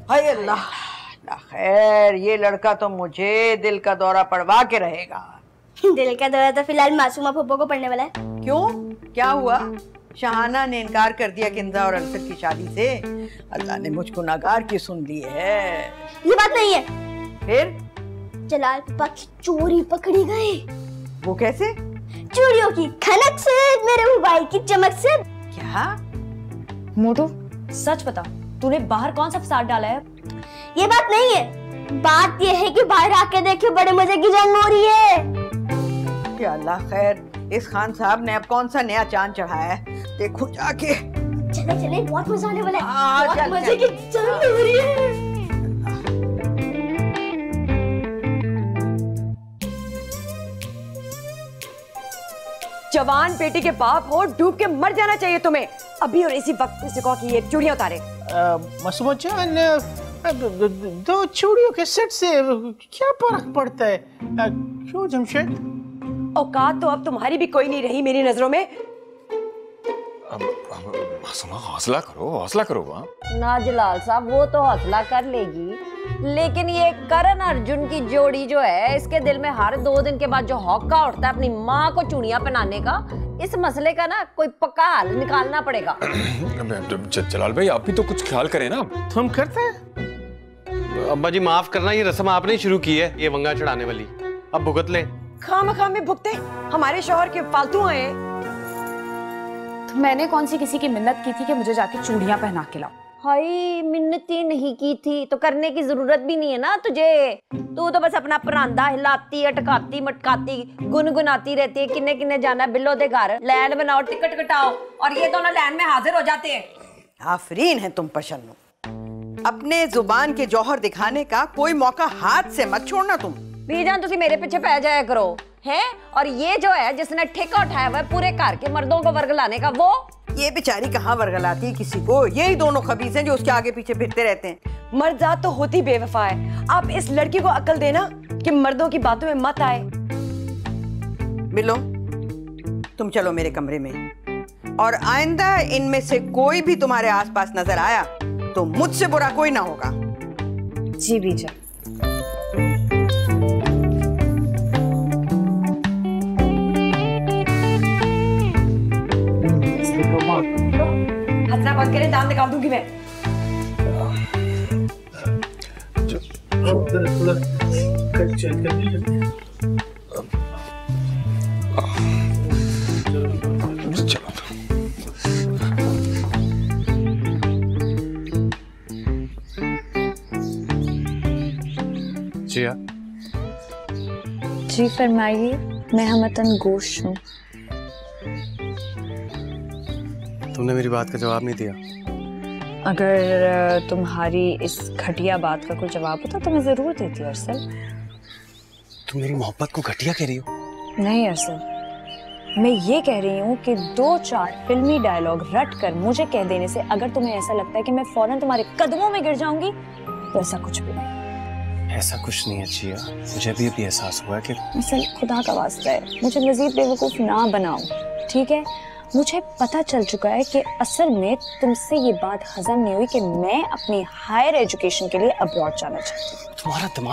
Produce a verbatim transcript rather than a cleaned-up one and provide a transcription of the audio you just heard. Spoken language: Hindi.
हाय अल्लाह, खैर ये लड़का तो मुझे दिल का दौरा पड़वा के रहेगा। दिल का दौरा तो फिलहाल मासूमा फुप्पो को पड़ने वाला है। क्यों, क्या हुआ? शहाना ने इनकार कर दिया किंजा और अनसर की शादी से। अल्लाह ने मुझको नागार की सुन ली है। ये बात नहीं है। फिर जलाल पापा की चोरी पकड़ी गई। वो कैसे? चूड़ियों की खनक से, मेरे मोबाइल की चमक से। क्या? मोटू सच बता, तूने बाहर कौन सा फसाद डाला है? ये बात नहीं है, बात ये है कि बाहर आके देखे बड़े मजे की जंग हो रही है। या अल्लाह खैर, इस खान साहब ने अब कौन सा नया चांद चढ़ाया है, देखो जाके। चले चले, बहुत मजा आने वाला है। हाँ, बहुत चल, मजे चल। की जंग हो रही है। जवान बेटी के बाप हो, डूब के मर जाना चाहिए तुम्हें अभी और इसी वक्त किसी को कि ये चूड़ियां उतारे। मासूमा जान, दो चूड़ियों के सेट से क्या फर्क पड़ता है? क्यों जमशेद? औकात तो अब तुम्हारी भी कोई नहीं रही मेरी नजरों में। मासूमा हौसला करो, हौसला करो। ना जलाल साहब, वो तो हौसला कर लेगी, लेकिन ये करण अर्जुन की जोड़ी जो है, इसके दिल में हर दो दिन के बाद जो हौका उठता है अपनी माँ को चूड़ियां पहनाने का, इस मसले का ना कोई पक्का हल निकालना पड़ेगा। जलाल भाई, आप भी तो कुछ ख्याल करें ना। हम करते हैं। अब्बा जी माफ करना, ये रस्म आपने ही शुरू की है, ये वंगा चढ़ाने वाली। अब भुगत ले। खामखा में भुगते, हमारे शौहर के फालतू आए। तो मैंने कौन सी किसी की मिन्नत की थी कि मुझे जाके चूड़ियां पहना के लाओ? हाय, मिन्नती नहीं की थी तो करने की जरूरत भी नहीं है ना तुझे। तू तो बस अपना परांदा हिलाती अटकाती मटकाती गुनगुनाती रहती है। किन्ने किन्ने जाना है बिल्लो दे घर, लैंड बनाओ, टिकट कटाओ, और ये दोनों लैंड में हाजिर हो जाते हैं। आफरीन है तुम पशन्नू, अपने जुबान के जौहर दिखाने का कोई मौका हाथ से मत छोड़ना तुम। बीजान तुसी मेरे पीछे पै जाया करो हैं। और ये जो है जिसने ठेका उठाया हुआ है पूरे घर के मर्दों को वर्गलाने का, वो ये बेचारी कहाँ वर्गलाती है किसी को? यही दोनों खबीस हैं जो उसके आगे पीछे फिरते रहते हैं। मर्दात तो होती बेवफा है। आप इस लड़की को अकल देना कि मर्दों की बातों में मत आए। मिलो, तुम चलो मेरे कमरे में, और आइंदा इनमें से कोई भी तुम्हारे आसपास नजर आया तो मुझसे बुरा कोई ना होगा। जी बीजा। हंसना बंद करे, दांत निकाल दूंगी मैं। जिया जी फरमाइए। मैं हमतन गोश हूँ। तुमने मेरी बात का जवाब नहीं दिया। अगर तुम्हारी इस घटिया बात का कोई जवाब होता तो मैं जरूर देती अरसल। तुम मेरी मोहब्बत को घटिया कह रही हो? नहीं अरसल, मैं ये कह रही हूँ कि दो चार फिल्मी डायलॉग रट कर मुझे कह देने से अगर तुम्हें ऐसा लगता है कि मैं फौरन तुम्हारे कदमों में गिर जाऊंगी, तो ऐसा कुछ भी नहीं। ऐसा कुछ नहीं है जिया, मुझे भी अभी एहसास हुआ कि असल खुदा का वास्ता है, मुझे मजीद बेवकूफ ना बनाओ, ठीक है? मुझे पता चल चुका है कि असल में तुमसे ये बात हजम नहीं हुई कि मैं अपनी हायर एजुकेशन के लिए अब्रॉड जाना चाहती हूँ। तुम्हारा दिमाग